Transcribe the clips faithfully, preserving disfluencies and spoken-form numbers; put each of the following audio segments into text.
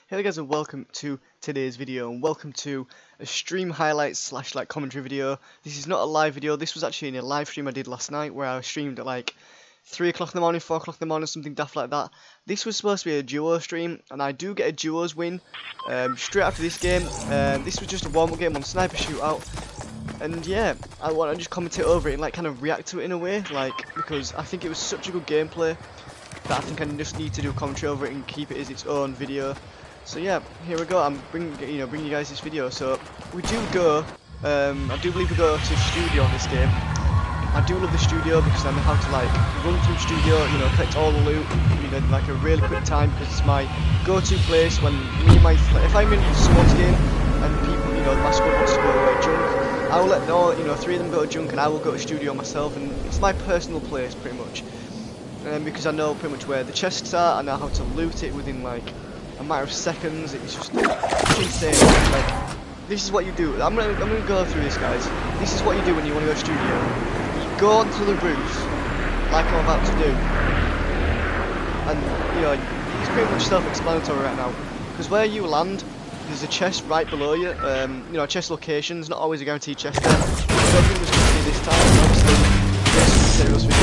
Hey guys, and welcome to today's video, and welcome to a stream highlights slash like commentary video. This is not a live video. This was actually in a live stream I did last night where I streamed at like three o'clock in the morning, four o'clock in the morning, something daft like that. This was supposed to be a duo stream, and I do get a duos win um, straight after this game. Um, this was just a warm-up game on Sniper Shootout, and yeah, I want to just commentate over it and like kind of react to it in a way, like because I think it was such a good gameplay that I think I just need to do a commentary over it and keep it as its own video. So yeah, here we go. I'm bringing you know bringing you guys this video. So we do go. Um, I do believe we go to studio on this game. I do love the studio because I know how to like run through studio, you know, collect all the loot, you know, in like a really quick time because it's my go-to place when me and my like, if I'm in someone's game and people, you know, my squad wants to go away junk, I will let all you know three of them go to junk and I will go to studio myself, and it's my personal place pretty much. Um, because I know pretty much where the chests are, I know how to loot it within like a matter of seconds. It's just it's insane. Like, this is what you do. I'm gonna I'm gonna go through this, guys. This is what you do when you want to go to studio. You go onto the roof, like I'm about to do, and you know it's pretty much self-explanatory right now. Because where you land, there's a chest right below you. Um, you know, chest location's not always a guaranteed chest there. I don't think it was going to be this time. Obviously, there's some materials for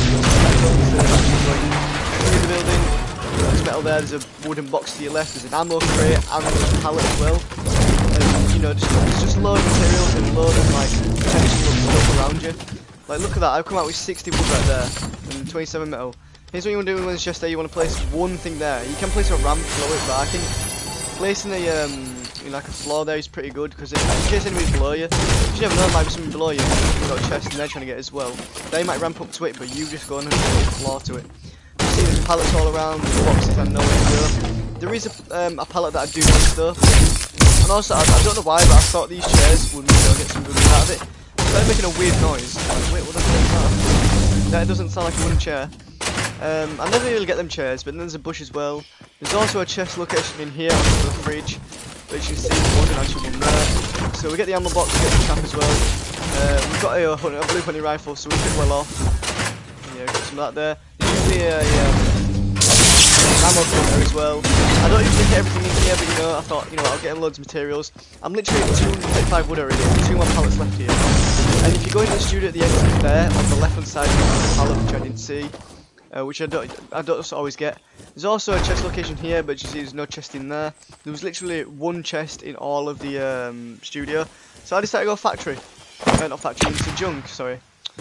this. The building. There's metal there, there's a wooden box to your left, there's an ammo crate and there's a pallet as well. And you know, just, there's just loads of materials and loads of like potential stuff around you. Like look at that, I've come out with sixty wood right there and twenty-seven metal. Here's what you want to do when there's just there, you want to place one thing there. You can place a ramp below it, but I think placing a um you know, like a floor there is pretty good because in case anybody's below you, you never know, there might be someone below you, you've got a chest and they're trying to get it as well. They might ramp up to it, but you just go and put a floor to it. See, there's pallets all around, there's boxes I know where to go. There is a, um, a pallet that I do want though. And also, I, I don't know why, but I thought these chairs would you know, get some good out of it. It started making a weird noise. Like, wait, what the hell is that? That doesn't sound like a wooden chair. Um, I never really get them chairs, but then there's a bush as well. There's also a chest location in here under the fridge, which you can see the wooden actual one there. So we get the ammo box, we get the cap as well. Uh, we've got a, a blue hunting rifle, so we're pretty well off. Yeah, got some of that there. Usually a um, ammo filter as well. I don't usually get everything in here, but you know, I thought, you know, I'll get loads of materials. I'm literally at two hundred thirty-five wood already, two more pallets left here. And if you go into the studio at the exit there, on the left hand side, you have a pallet which I didn't see, uh, which I don't, I don't always get. There's also a chest location here, but you see there's no chest in there. There was literally one chest in all of the um, studio, so I decided to go factory, uh, not factory, into junk, sorry.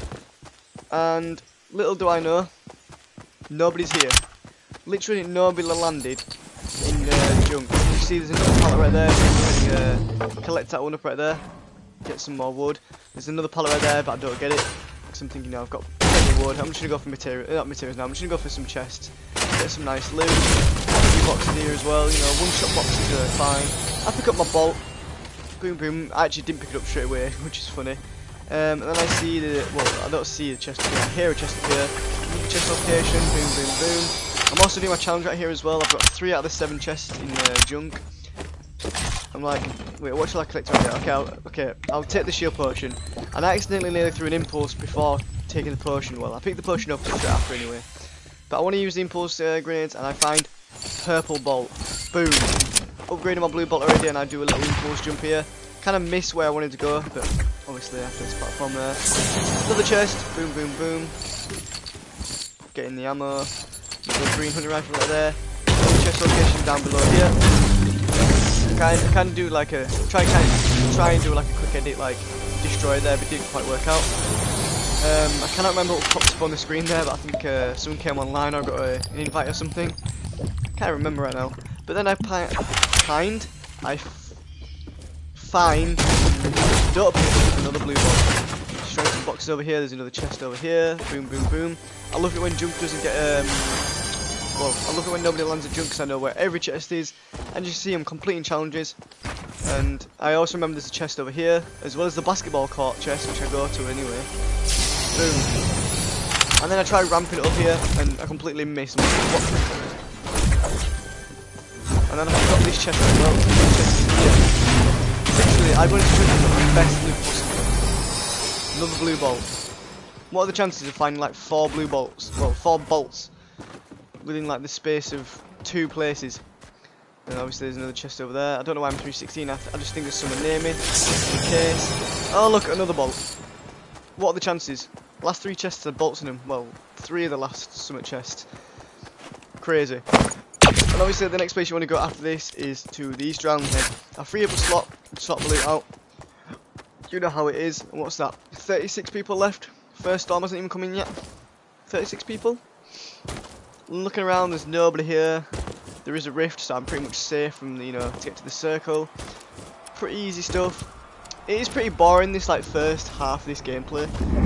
And little do I know, nobody's here. Literally nobody landed in uh, junk. You see there's another pallet right there, so you can uh, collect that one up right there. Get some more wood. There's another pallet right there, but I don't get it. Because I'm thinking now I've got plenty of wood. I'm just going to go for material, uh, not materials now, I'm just going to go for some chests. Get some nice loot. A few boxes here as well, you know, one shot boxes are fine. I pick up my bolt. Boom boom. I actually didn't pick it up straight away, which is funny. Um, and then I see the, well, I don't see the chest here, I hear a chest here, chest location, boom, boom, boom. I'm also doing my challenge right here as well. I've got three out of the seven chests in uh, junk. I'm like, wait, what shall I collect right here? Okay, I'll, okay, I'll take the shield potion. And I accidentally nearly threw an impulse before taking the potion. Well, I picked the potion up straight after anyway. But I want to use the impulse uh, grenades, and I find purple bolt. Boom. Upgrading my blue bolt already, and I do a little impulse jump here. Kind of missed where I wanted to go, but obviously after this platform there. Another chest, boom, boom, boom. Getting the ammo. Another green hunting rifle right there. Another chest location down below here. Kind of, kind of do like a try, kind of try and do like a quick edit, like destroy there, but didn't quite work out. Um, I cannot remember what popped up on the screen there, but I think uh, someone came online or got a, an invite or something. Can't remember right now. But then I find I. Find don't pick another blue box. Straight some boxes over here, there's another chest over here, boom boom boom. I love it when junk doesn't get um well, I love it when nobody lands a junk because I know where every chest is, and you see I'm completing challenges. And I also remember there't a chest over here, as well as the basketball court chest, which I go to anyway. Boom. And then I try ramping it up here and I completely miss. And then I've got this chest as well. This chest in here. Literally, I went to the best loot possible. Another blue bolt. What are the chances of finding like four blue bolts? Well, four bolts within like the space of two places. And obviously there's another chest over there. I don't know why I'm three sixteen. I, I just think there's someone near me. In case. Oh look, another bolt. What are the chances? Last three chests had bolts in them. Well, three of the last summit chests. Crazy. And obviously the next place you want to go after this is to the East Round Head. I free up a slot, slot the loot out. You know how it is. And what's that? thirty-six people left. First storm hasn't even come in yet. thirty-six people. Looking around, there's nobody here. There is a rift, so I'm pretty much safe from the, you know, to get to the circle. Pretty easy stuff. It is pretty boring, this like first half of this gameplay,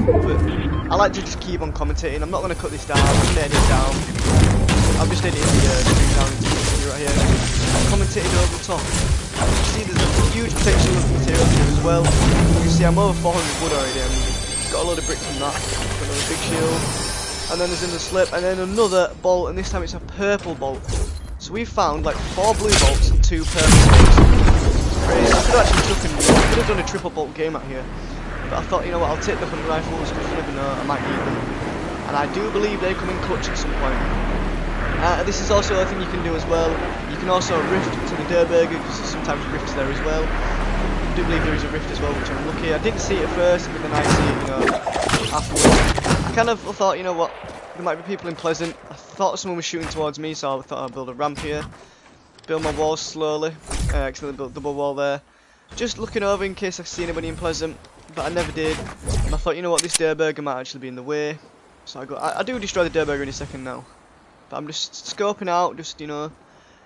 but I like to just keep on commentating. I'm not going to cut this down. I'm just edit it down. I'm just editing the uh, stream down into the right here. I'm commentating over the top. You see, there's a huge potential of material here as well. You can see I'm over four hundred wood already. I've got a load of bricks from that. Got another big shield, and then there's another slip, and then another bolt, and this time it's a purple bolt. So we've found like four blue bolts and two purple bolts. Crazy. I could have actually took and I could have done a triple bolt game out here, but I thought, you know what, I'll take the hunting rifles because you never know, I might need them. And I do believe they come in clutch at some point. Uh, this is also a thing you can do as well. You can also rift to the Der Burger because there's sometimes rifts there as well. I do believe there is a rift as well, which I'm lucky. I didn't see it at first, but then I see it, you know, afterwards. I kind of thought, you know what, there might be people in Pleasant. I thought someone was shooting towards me, so I thought I'd build a ramp here. Build my walls slowly. I uh, accidentally built a double wall there. Just looking over in case I see anybody in Pleasant, but I never did. And I thought, you know what, this Der Burger might actually be in the way. So I go. I, I do destroy the Der Burger in a second now. But I'm just scoping out, just, you know,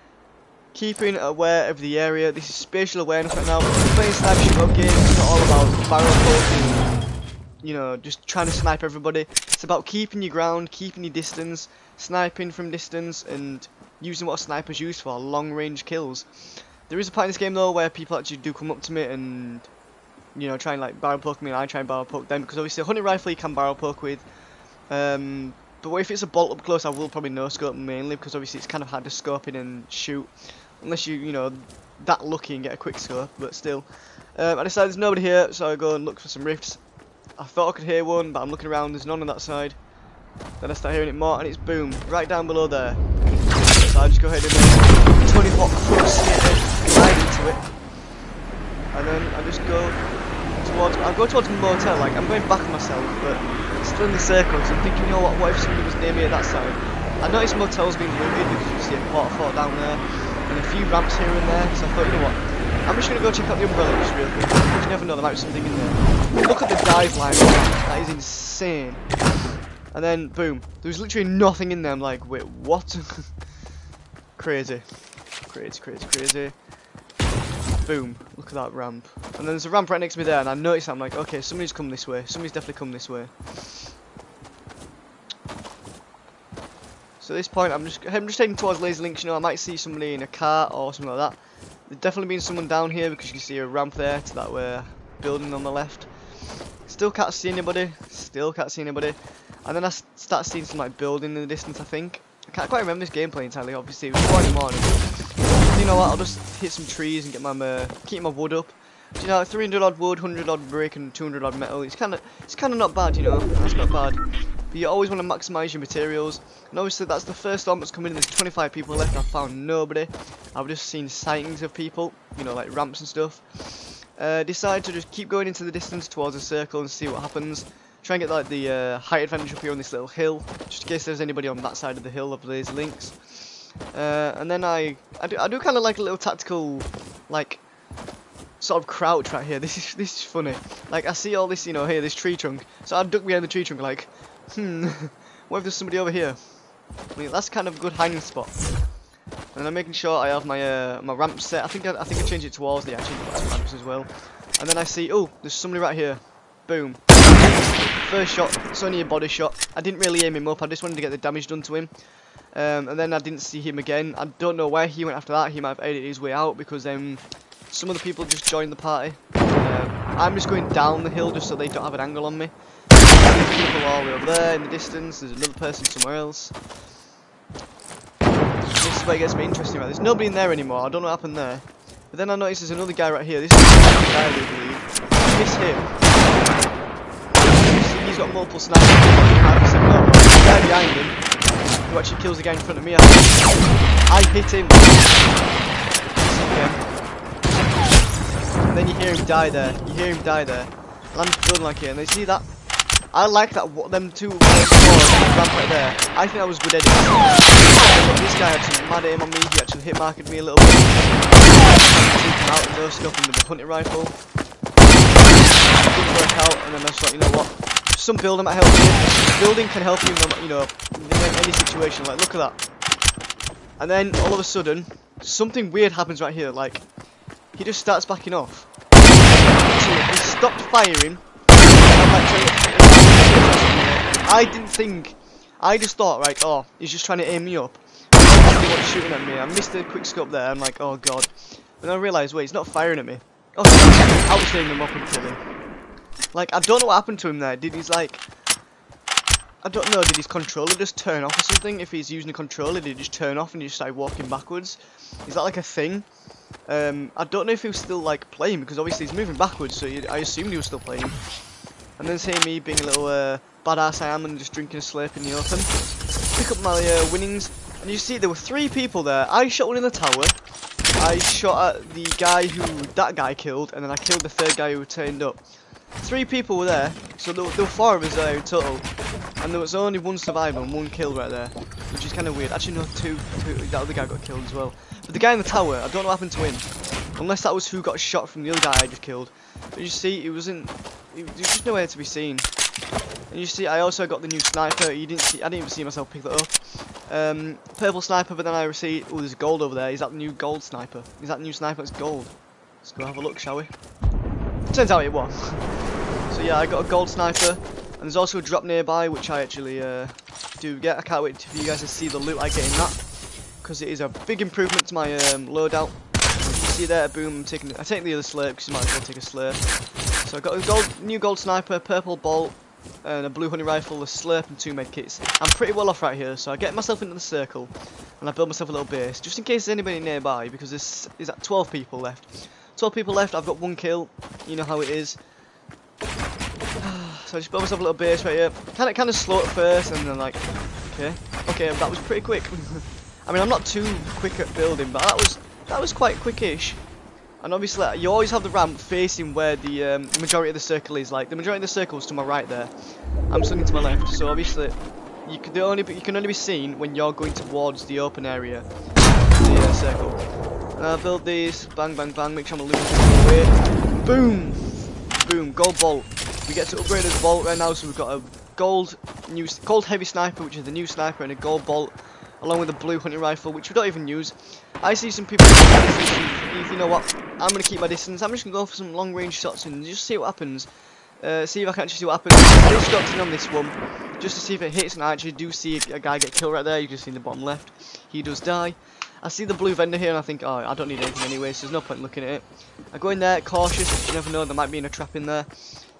keeping aware of the area. This is spatial awareness right now. Playing sniper shootout games, it's not all about barrel poking, you know, just trying to snipe everybody. It's about keeping your ground, keeping your distance, sniping from distance, and using what snipers use for long range kills. There is a part in this game though where people actually do come up to me and, you know, try and like barrel poke me, and I try and barrel poke them, because obviously a hunting rifle you can barrel poke with. Um, but if it's a bolt up close, I will probably no scope mainly, because obviously it's kind of hard to scope in and shoot, unless you, you know, that lucky and get a quick scope. But still, um, I decided there's nobody here, so I go and look for some rifts. I thought I could hear one, but I'm looking around, there's none on that side. Then I start hearing it more, and it's boom, right down below there. So I just go ahead and uh, twenty watt cross glide into it, and then I just go towards. I go towards the motel. Like I'm going back on myself, but it's still in the circle. So I'm thinking, you know what? What if somebody was near me at that side? I noticed motels being looted because you can see a quarter fort down there, and a few ramps here and there. So I thought, you know what? I'm just gonna go check out the umbrella just real quick. You never know, there might be something in there. Look at the dive line. That is insane. And then boom, there was literally nothing in there. I'm like, wait, what? Crazy, crazy, crazy, crazy. Boom, look at that ramp. And then there's a ramp right next to me there, and I noticed that. I'm like, okay, somebody's come this way. Somebody's definitely come this way. So at this point, I'm just I'm just heading towards Lazy Links. You know, I might see somebody in a car or something like that. There's definitely been someone down here because you can see a ramp there to that uh, building on the left. Still can't see anybody. Still can't see anybody. And then I start seeing some like building in the distance, I think. I can't quite remember this gameplay entirely, obviously. It was four in the morning. But you know what, I'll just hit some trees and get my uh, keep my wood up. You know, three hundred odd wood, one hundred odd brick, and two hundred odd metal. It's kind of it's kind of not bad, you know. That's not bad. But you always want to maximise your materials. And obviously that's the first storm that's coming in. There's twenty-five people left. I found nobody. I've just seen sightings of people, you know, like ramps and stuff. Uh, decide to just keep going into the distance towards the circle and see what happens. Try and get like the uh, height advantage up here on this little hill, just in case there's anybody on that side of the hill of Lazy Links. Uh, and then I, I do, I do kind of like a little tactical, like, sort of crouch right here. This is this is funny. Like I see all this, you know, here this tree trunk, so I duck behind the tree trunk, like, hmm, what if there's somebody over here? I mean, that's kind of a good hiding spot. And I'm making sure I have my uh, my ramp set. I think I, I think I changed it to walls. Yeah, I changed it to ramps as well. And then I see, oh, there's somebody right here. Boom. First shot, it's only a body shot. I didn't really aim him up, I just wanted to get the damage done to him. Um, and then I didn't see him again. I don't know where he went after that. He might have edited his way out because um, some of the people just joined the party. Uh, I'm just going down the hill just so they don't have an angle on me. There's people all the way over there in the distance. There's another person somewhere else. This is where it gets me interesting, right? There's nobody in there anymore. I don't know what happened there. But then I noticed there's another guy right here. This is the guy, I believe. Miss him. He's got multiple snipers. The guy behind him, who actually kills the guy in front of me, I hit him. again. And then you hear him die there. You hear him die there. And I'm just building like it, and they see that. I like that. What them two ramp right there. I think that was good editing. But this guy had some mad aim on me. He actually hit marked me a little bit. I out and no scoping with the hunting rifle. Didn't work out, and then I was like, you know what? Some building might help you. Building can help you, you know, in any situation. Like, look at that. And then all of a sudden, something weird happens right here. Like, he just starts backing off. So he stopped firing. I'm like trying to I didn't think, I just thought, right, oh, he's just trying to aim me up. He was shooting at me. I missed a quick scope there. I'm like, oh god. And I realised, wait, he's not firing at me. Oh, I was aiming him up and killing. Like, I don't know what happened to him there. Did he's like, I don't know, did his controller just turn off or something? If he's using a controller, did he just turn off and he just started walking backwards? Is that like a thing? Um, I don't know if he was still like playing, because obviously he's moving backwards, so I assumed he was still playing. And then say me being a little uh, badass I am and just drinking a slurp in the open. Pick up my uh, winnings, and you see there were three people there. I shot one in the tower. I shot at the guy who that guy killed, and then I killed the third guy who turned up. Three people were there, so there, there were four of us there in total. And there was only one survivor and one kill right there, which is kind of weird. Actually, no, two, two. That other guy got killed as well. But the guy in the tower, I don't know what happened to him. Unless that was who got shot from the other guy I just killed. But you see, it wasn't. It was just nowhere to be seen. And you see, I also got the new sniper. You didn't see. I didn't even see myself pick that up. Um, purple sniper, but then I received. Oh, there's gold over there. Is that the new gold sniper? Is that the new sniper? It's gold. Let's go have a look, shall we? Turns out it was. So yeah, I got a gold sniper. And there's also a drop nearby, which I actually uh, do get. I can't wait for you guys to see the loot I get in that, because it is a big improvement to my um, loadout. You see there, boom, I'm taking, I take the other slurp, because you might as well take a slurp. So I got a gold, new gold sniper, purple bolt, and a blue honey rifle, a slurp, and two med kits. I'm pretty well off right here, so I get myself into the circle, and I build myself a little base, just in case there's anybody nearby, because there's is at twelve people left. twelve people left, I've got one kill, you know how it is. So I just built myself a little base right here. Kind of, kind of slow at first, and then like, okay, okay, that was pretty quick. I mean, I'm not too quick at building, but that was that was quite quickish. And obviously, you always have the ramp facing where the um, majority of the circle is. Like the majority of the circle is to my right there. I'm looking to my left, so obviously, you can the only you can only be seen when you're going towards the open area, the uh, circle. And I'll build these, bang, bang, bang. Make sure I'm looking away. Boom, boom, gold bolt. We get to upgrade this bolt right now, so we've got a gold new gold heavy sniper, which is the new sniper, and a gold bolt, along with a blue hunting rifle, which we don't even use. I see some people. You know what? I'm gonna keep my distance. I'm just gonna go for some long range shots and just see what happens. Uh, see if I can actually see what happens. I just got in on this one, just to see if it hits, and I actually do see a, a guy get killed right there. You can see in the bottom left. He does die. I see the blue vendor here, and I think, oh, I don't need anything anyway, so there's no point looking at it. I go in there cautious. You never know, there might be in a trap in there.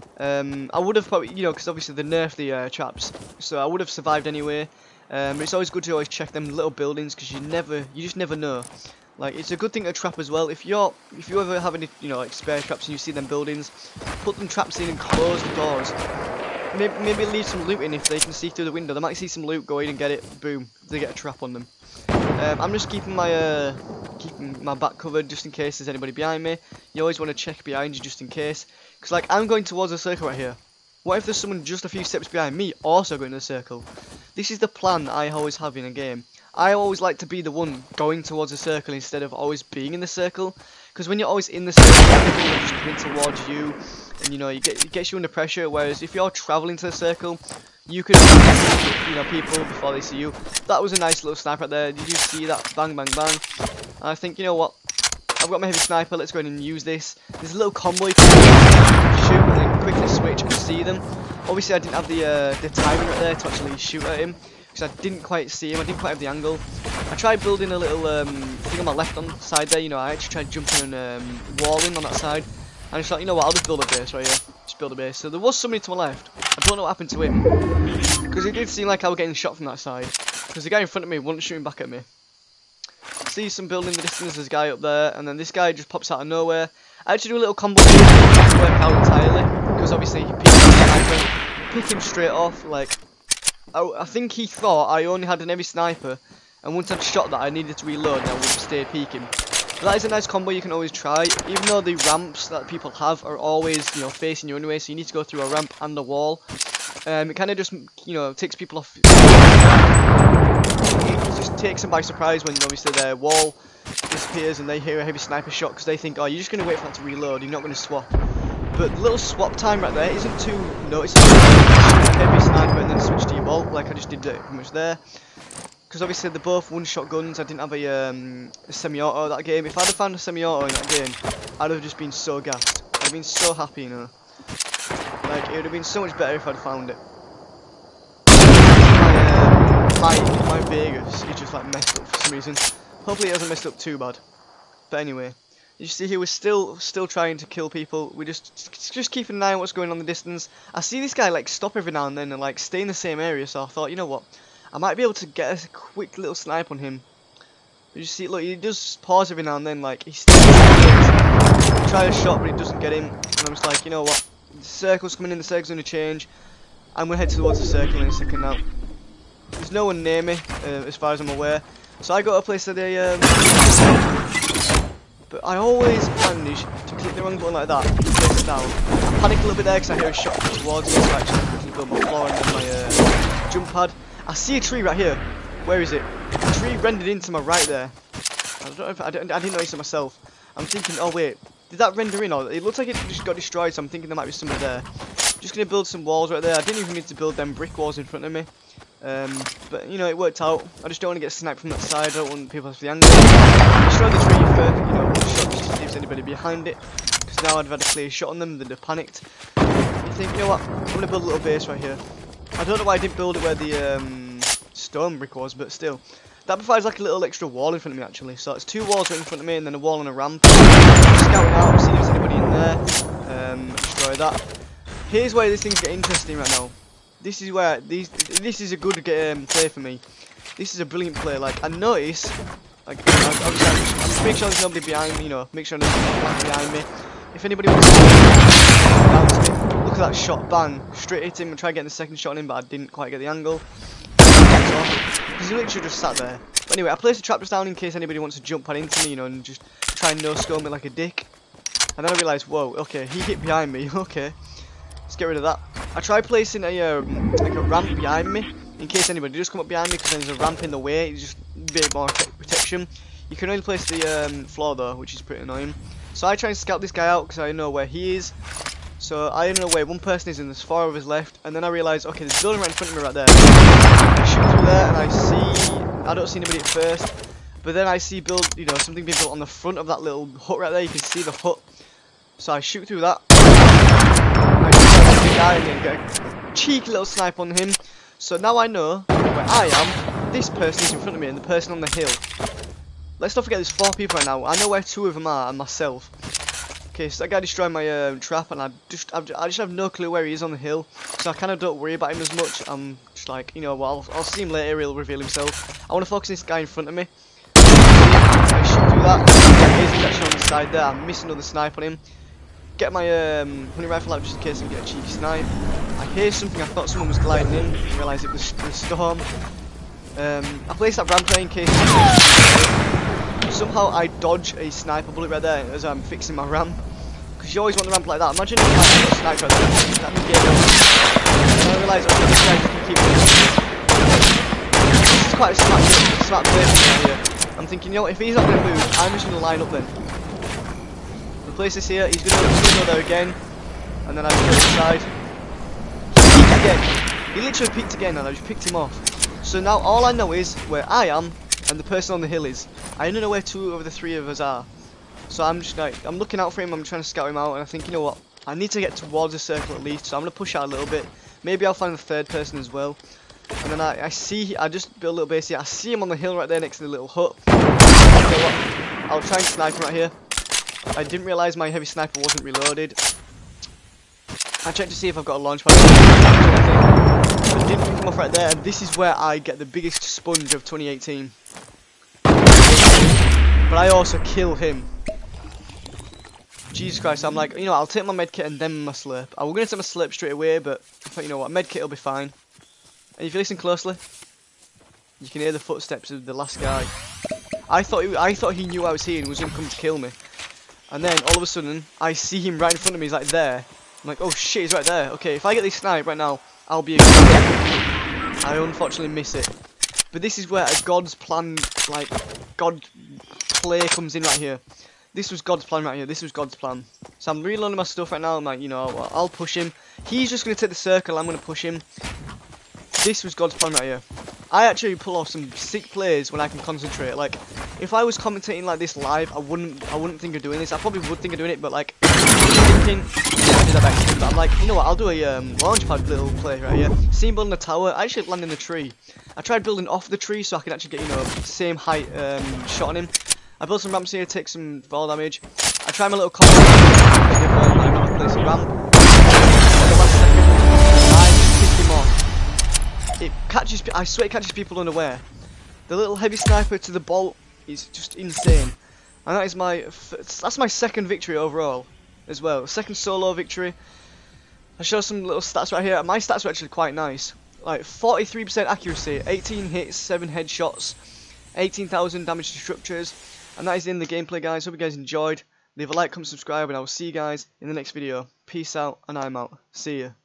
Um, I would have probably, you know, because obviously they nerfed the uh, traps, so I would have survived anyway. Um, but it's always good to always check them little buildings, because you never, you just never know. Like, it's a good thing to trap as well. If you're, if you ever have any, you know, like spare traps and you see them buildings, put them traps in and close the doors. Maybe, maybe leave some loot in if they can see through the window. They might see some loot, go in and get it. Boom, they get a trap on them. Um, I'm just keeping my, uh, keeping my back covered just in case there's anybody behind me. You always want to check behind you just in case. Because, like, I'm going towards a circle right here. What if there's someone just a few steps behind me also going to the circle? This is the plan that I always have in a game. I always like to be the one going towards a circle instead of always being in the circle. Because when you're always in the circle, people are just coming towards you. And, you know, you get, it gets you under pressure. Whereas if you're travelling to the circle, you can, you know, people before they see you. That was a nice little sniper right there. Did you see that? Bang, bang, bang. And I think, you know what? I've got my heavy sniper, let's go ahead and use this. There's a little combo you can shoot and then quickly switch and see them. Obviously I didn't have the uh, the timing right there to actually shoot at him, because I didn't quite see him, I didn't quite have the angle. I tried building a little um, thing on my left on side there, you know, I actually tried jumping and um, walling on that side. And I just thought, you know what, I'll just build a base right here. Just build a base. So there was somebody to my left. I don't know what happened to him, because it did seem like I was getting shot from that side. Because the guy in front of me wasn't shooting back at me. See some building in the distance, there's a guy up there, and then this guy just pops out of nowhere. I actually do a little combo here, it doesn't work out entirely, because obviously he picked him, pick him straight off. Like, I, I think he thought I only had an heavy sniper, and once I'd shot that I needed to reload and I would have stayed peeking. But that is a nice combo you can always try, even though the ramps that people have are always, you know, facing you anyway, so you need to go through a ramp and a wall. Um, it kind of just, you know, takes people off. It just takes them by surprise when obviously their wall disappears and they hear a heavy sniper shot because they think, oh, you're just going to wait for that to reload, you're not going to swap. But the little swap time right there isn't too noticeable. Shoot a heavy sniper and then switch to your bolt, like I just did pretty much there. Because obviously they're both one-shot guns. I didn't have a, um, a semi-auto that game. If I'd have found a semi-auto in that game, I'd have just been so gassed. I'd have been so happy, you know. Like, it would have been so much better if I'd found it. My, uh, my, my Vegas is just like messed up for some reason. Hopefully it hasn't messed up too bad. But anyway, you see here we're still still trying to kill people. We're just just keeping an eye on what's going on in the distance. I see this guy like stop every now and then and like stay in the same area, so I thought, you know what? I might be able to get a quick little snipe on him. You see, look, he does pause every now and then, like, he still try a shot, but he doesn't get him. And I'm just like, you know what? The circle's coming in, the circle's going to change. I'm going to head towards the circle in a second now. There's no one near me, uh, as far as I'm aware. So I got a place that they, um... but I always manage to click the wrong button like that, and place it down. I panic a little bit there because I hear a shot towards me, so I actually quickly build my floor and then my uh, jump pad. I see a tree right here. Where is it? A tree rendered into my right there. I don't know if I, I didn't, I didn't notice it myself. I'm thinking, oh wait, did that render in? Or it looks like it just got destroyed, so I'm thinking there might be somebody there. Just gonna build some walls right there. I didn't even need to build them brick walls in front of me. Um, but you know, it worked out. I just don't want to get sniped from that side. I don't want people to the angle. Destroy the tree first, you know, one shot just to see if there's anybody behind it. Because now I'd have had a clear shot on them, they'd have panicked. You think, you know what? I'm gonna build a little base right here. I don't know why I didn't build it where the um, stone brick was, but still. That provides like a little extra wall in front of me actually. So it's two walls right in front of me and then a wall and a ramp. Scouting out, see if there's anybody in there. Um, destroy that. Here's where this things get interesting right now. This is where these. This is a good um, play for me. This is a brilliant play. Like I notice, like obviously I just, just make sure there's nobody behind me. You know, make sure there's nobody behind me. If anybody wants to bounce me, look at that shot, bang, straight hit him and try getting the second shot on him, but I didn't quite get the angle. Because he literally just sat there. But anyway, I placed a trap just down in case anybody wants to jump on into me, you know, and just try and no-scope me like a dick. And then I realised, whoa, okay, he hit behind me, okay. Let's get rid of that. I tried placing a um, like a ramp behind me, in case anybody does come up behind me, because then there's a ramp in the way, it's just a bit more protection. You can only place the um, floor though, which is pretty annoying. So I try and scout this guy out, because I know where he is. So I know where one person is and there's four of us left, and then I realise, okay, there's a building right in front of me right there. I shoot through there and I see, I don't see anybody at first, but then I see build, you know, something being built on the front of that little hut right there. You can see the hut. So I shoot through that. I shoot through the guy and then get a cheeky little snipe on him. So now I know where I am. This person is in front of me and the person on the hill. Let's not forget there's four people right now. I know where two of them are and myself. Okay, so that guy destroyed my uh, trap, and I just I've, I just have no clue where he is on the hill, so I kind of don't worry about him as much. I'm just like, you know, well, I'll, I'll see him later. He'll reveal himself. I want to focus on this guy in front of me. I shoot through that. He's actually on the side there. I'm missing another snipe on him. Get my um, hunting rifle out just in case I can get a cheeky snipe. I hear something. I thought someone was gliding in. I realised it was the storm. Um, I placed that ramp there in case. Somehow I dodge a sniper bullet right there as I'm fixing my ramp. Because you always want the ramp like that. Imagine if I had a sniper right there. That'd be game over. And I realise, okay, this guy just can keep it. This is quite a smart, smart place right here. I'm thinking, you know what, if he's not going to move, I'm just going to line up then. The place is here, he's going to go there again. And then I just go inside. He peeked again. He literally peeked again and I just picked him off. So now all I know is where I am and the person on the hill is. I don't know where two of the three of us are. So I'm just like, I'm looking out for him, I'm trying to scout him out, and I think, you know what, I need to get towards the circle at least, so I'm going to push out a little bit. Maybe I'll find the third person as well. And then I, I see, I just build a little base here, I see him on the hill right there next to the little hut. You know what, I'll try and snipe him right here. I didn't realise my heavy sniper wasn't reloaded. I checked to see if I've got a launch pad. I didn't pick him off right there, and this is where I get the biggest sponge of twenty eighteen. But I also kill him. Jesus Christ, I'm like, you know, I'll take my medkit and then my slurp. I was going to take my slurp straight away, but I thought, you know what, medkit will be fine. And if you listen closely, you can hear the footsteps of the last guy. I thought he, I thought he knew I was here and was gonna come to kill me. And then all of a sudden, I see him right in front of me. He's like there. I'm like, oh shit, he's right there. Okay, if I get this snipe right now, I'll be a god. I unfortunately miss it. But this is where a God's plan, like, God play comes in right here. This was God's plan right here. This was God's plan. So I'm reloading my stuff right now. I'm like, you know, I'll, I'll push him. He's just going to take the circle. I'm going to push him. This was God's plan right here. I actually pull off some sick plays when I can concentrate. Like, if I was commentating like this live, I wouldn't, I wouldn't think of doing this. I probably would think of doing it, but like, thinking, I did that back. But I'm like, you know what? I'll do a um, launch pad little play right here. See him building a tower. I actually landed in the tree. I tried building off the tree so I could actually get, you know, same height um, shot on him. I built some ramps here, take some fall damage. I try my little combo. I know how to place a ramp. I just pick him off. It catches. I swear it catches people unaware. The little heavy sniper to the bolt is just insane, and that is my. That's my second victory overall, as well. Second solo victory. I show some little stats right here. My stats are actually quite nice. Like forty-three percent accuracy, eighteen hits, seven headshots, eighteen thousand damage to structures. And that is in the gameplay, guys. Hope you guys enjoyed. Leave a like, comment, subscribe, and I will see you guys in the next video. Peace out, and I'm out. See ya.